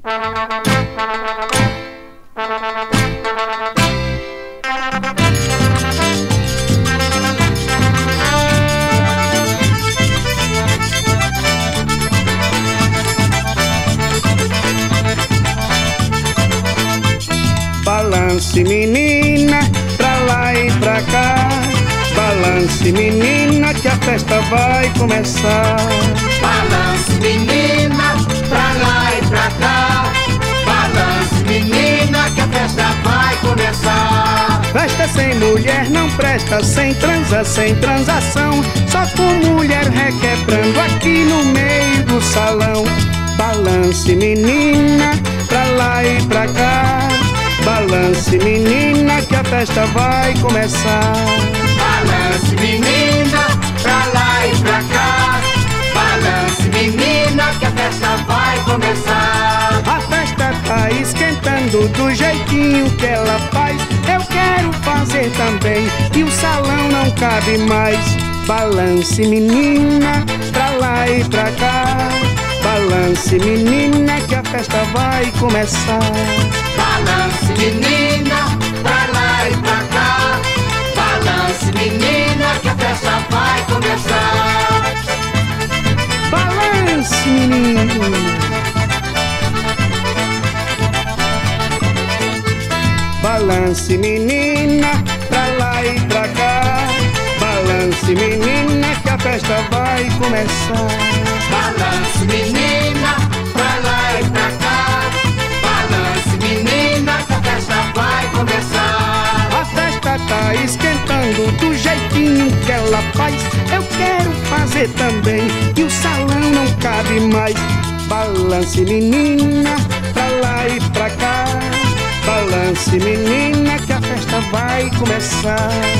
Balance, menina, pra lá e pra cá. Balance, menina, que a festa vai começar. Balance, menina, pra lá e pra cá. Balance, menina, que a festa vai começar. Festa sem mulher não presta, sem transa, sem transação. Só com mulher requebrando aqui no meio do salão. Balance, menina, pra lá e pra cá. Balance, menina, que a festa vai começar. Balance, menina, pra lá e pra cá. Balance, menina, que a festa vai começar. A festa tá esquentando do jeitinho que ela faz. Eu quero fazer também e o salão não cabe mais. Balance, menina, pra lá e pra cá. Balance, menina, que a festa vai começar. Balance, menina, pra lá e pra cá. Balance, menina, que a festa vai começar. Balance, menina. Balance, menina, pra lá e pra cá. Balance, menina, que a festa vai começar. Balance, menina, pra lá e pra cá. Balance, menina, que a festa vai começar. A festa tá esquentando do jeitinho que ela faz. Eu quero fazer também e o salão não cabe mais. Balance, menina, pra lá e pra cá. Balance, menina, que a festa vai começar.